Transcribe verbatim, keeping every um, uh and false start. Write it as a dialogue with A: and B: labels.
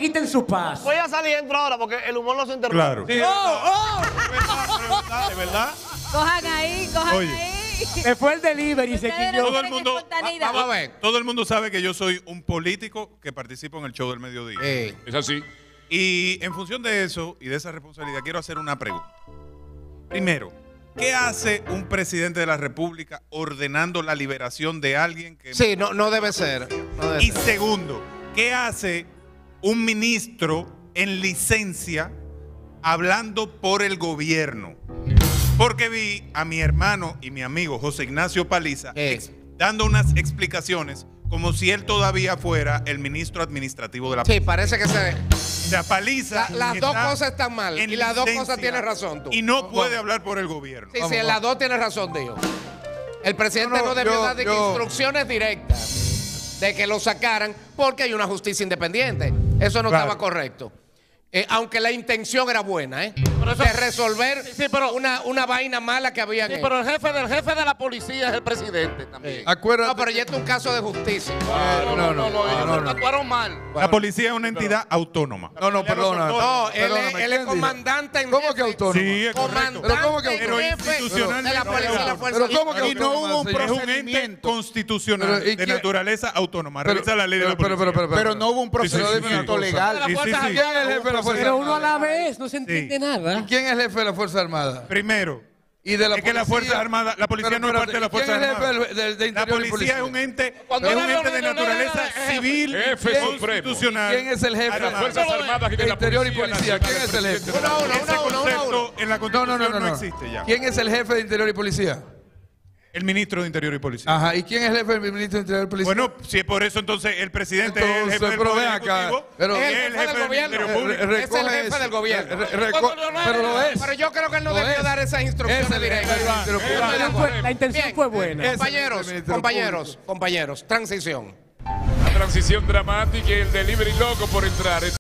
A: quiten su paz.
B: Voy a salir dentro ahora porque el humor no se interrumpe.
C: Claro.
D: Sí,
A: ¡Oh, oh!
C: ¿Es verdad?
E: Cojan ahí, cojan
C: Oye.
E: ahí.
A: Se fue el delivery y se
E: Ustedes
A: quilló.
E: no
C: Todo el
E: tienen
C: mundo-
E: espontaneidad.
D: Vamos a ver.
C: Todo el mundo sabe que yo soy un político que participo en el show del mediodía.
D: Eh,
F: Es así.
C: Y en función de eso y de esa responsabilidad, quiero hacer una pregunta. Primero, ¿qué hace un presidente de la República ordenando la liberación de alguien que...
D: sí, no, no debe ser. No debe
C: Y
D: ser.
C: segundo, ¿qué hace un ministro en licencia hablando por el gobierno? Porque vi a mi hermano y mi amigo José Ignacio Paliza
D: Eh.
C: ex- dando unas explicaciones como si él todavía fuera el ministro administrativo de la
D: Sí, parece que se...
C: O sea, Paliza.
D: La- las
C: está
D: dos cosas están mal,
C: en
D: y las dos
C: licencia
D: cosas tienes razón tú.
C: Y no
D: Vamos.
C: puede hablar por el gobierno.
D: Sí,
G: Vamos,
D: sí, en
G: vamos.
D: las dos tienes razón, Dios. El presidente
G: No, no,
D: no, debió
G: yo-
D: dar de que
G: yo-
D: instrucciones directas de que lo sacaran porque hay una justicia independiente. Eso no
C: Claro.
D: estaba correcto. Eh, aunque la intención era buena, ¿eh?
B: Pero eso-
D: de resolver
B: Sí, sí, pero-
D: una, una vaina mala que había.
B: Sí, pero el jefe del jefe de la policía es el presidente también.
G: Acuérdate.
D: No, pero ya esto es un caso de justicia.
B: No, no, no, no, ellos
G: no,
B: se
G: no.
B: actuaron mal.
C: La policía es una entidad autónoma.
G: No, no, perdona.
D: No, él, es,
G: Perdóname,
D: él
G: ¿quién
D: es
G: dijo?
D: comandante en
G: ¿Cómo
D: jefe.
G: que autónomo?
C: Sí, es correcto.
D: Comandante
G: Pero ¿cómo que
D: en
G: autónomo?
D: jefe
C: Institucionalmente
D: de la policía y la fuerza.
G: Pero ¿cómo que
C: Y no
G: autónoma,
C: hubo un
G: señor?
C: es un ente
G: Procedimiento.
C: constitucional
G: Pero, ¿y
C: de
G: quién-
C: naturaleza autónoma.
G: Pero-
C: Revisa la ley de la
G: pero- pero-
C: policía.
G: pero- pero-
H: Pero no hubo un
C: Sí, sí, sí,
H: procedimiento
C: sí.
H: legal.
C: Sí, sí, sí.
G: ¿Quién es el jefe de la Fuerza
A: Pero uno a
G: Armada?
A: la vez, no se entiende nada.
G: ¿Quién es el jefe de la Fuerza Armada?
C: Primero,
G: Y de la
C: es que la
G: policía-
C: Fuerza Armada, la policía
G: Pero
C: no es parte de la
G: espérate,
C: Fuerza
G: ¿quién es el
C: Armada.
G: jefe del- de
C: La
G: Interior y
C: policía es un ente,
B: Cuando
C: es un
B: una
C: ente de
B: reunión
C: naturaleza
B: era-
C: civil,
F: Jefe supremo.
C: constitucional.
G: ¿Quién es el jefe?
C: armada.
F: Las Fuerzas Armadas y de
G: De
F: la
G: Interior y
F: Policía
G: Policía. ¿Quién es el jefe?
D: Uno a uno,
C: Ese
D: uno a uno, uno a uno.
C: concepto en la
G: No,
C: Constitución
G: no, no, no, no.
C: existe ya.
G: ¿Quién es el jefe de Interior y Policía?
C: El ministro de Interior y Policía.
G: Ajá. ¿Y quién es el jefe del ministro de Interior y Policía?
C: Bueno, si es por eso, entonces el presidente es el
G: Entonces,
C: jefe del
G: pero
C: Poder
G: ven acá,
C: Ejecutivo,
G: pero-
C: y
D: Es
C: es
D: el
C: el
D: jefe
C: jefe
D: del
C: del
D: gobierno.
C: Ministerio
G: Re-
C: Público.
G: re-
D: Es el
G: recoge
D: jefe
G: eso.
D: del gobierno.
G: Re- re- reco- Pero lo es.
D: Pero yo creo que él no
G: Lo
D: debió
G: es.
D: dar esas instrucciones
G: Es el jefe
D: directas.
G: del Ministerio Público.
D: Estoy de
A: La
D: acuerdo.
A: la intención
D: Bien.
A: fue buena.
D: Compañeros,
G: Ministerio
D: compañeros,
G: Público.
D: compañeros, transición.
F: La transición dramática y el delivery loco por entrar.